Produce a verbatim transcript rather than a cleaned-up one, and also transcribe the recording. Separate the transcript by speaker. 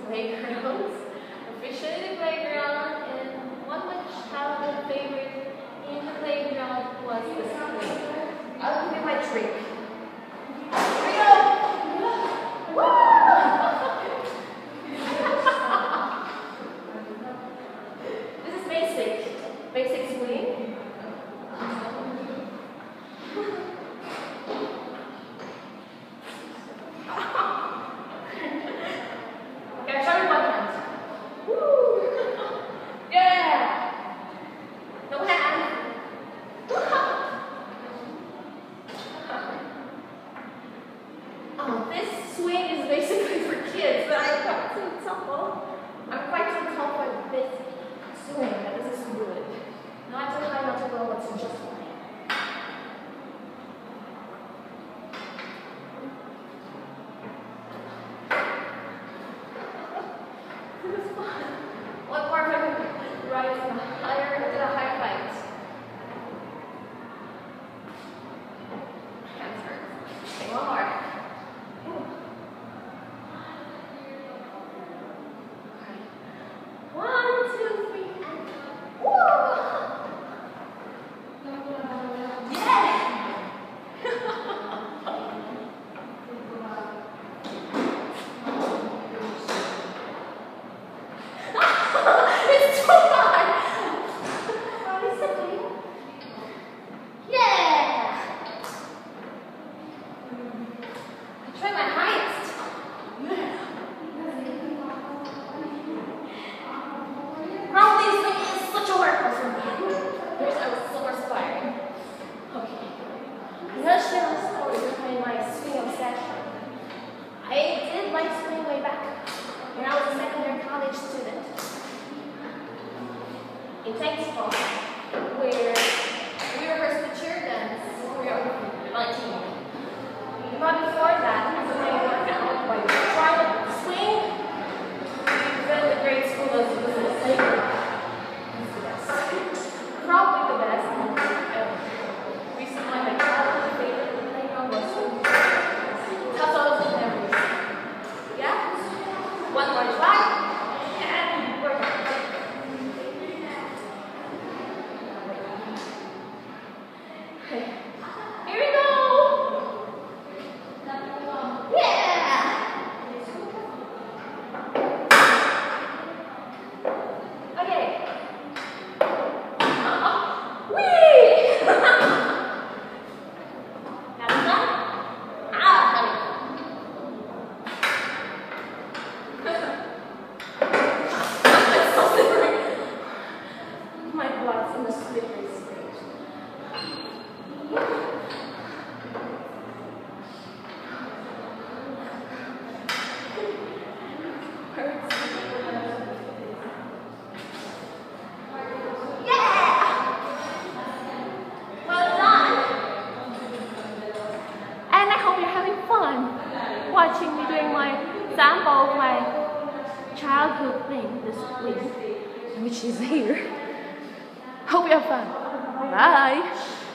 Speaker 1: playgrounds, officially the playground, and one of my childhood favorite in the playground was the swing. I'll give you my trick. Here we go! This is basic, basic swing. This swing is basically for kids, but I got to example. I'm quite too tall for this swing, and this is good. Not too high, not too low, it's just fine. This is fun. One more time, right to the higher, to the higher height. Hands hurt. Okay, one more. I did like swing way back when I was a second-year college student in Texas, where we rehearsed the cheer dance when we were nineteen. But before that, I was playing workout by trying to swing. Then the grade school was the playground. Probably the best. Recently, my childhood favorite playground was swing. One more try, and we're done. Here we go! Yeah! Okay. Whee! Having fun? Ah, having fun. My blood's in the slippery stage. Yeah! Well done! And I hope you're having fun watching me doing my sample of my childhood thing this week, which is here. Hope you have fun. Bye.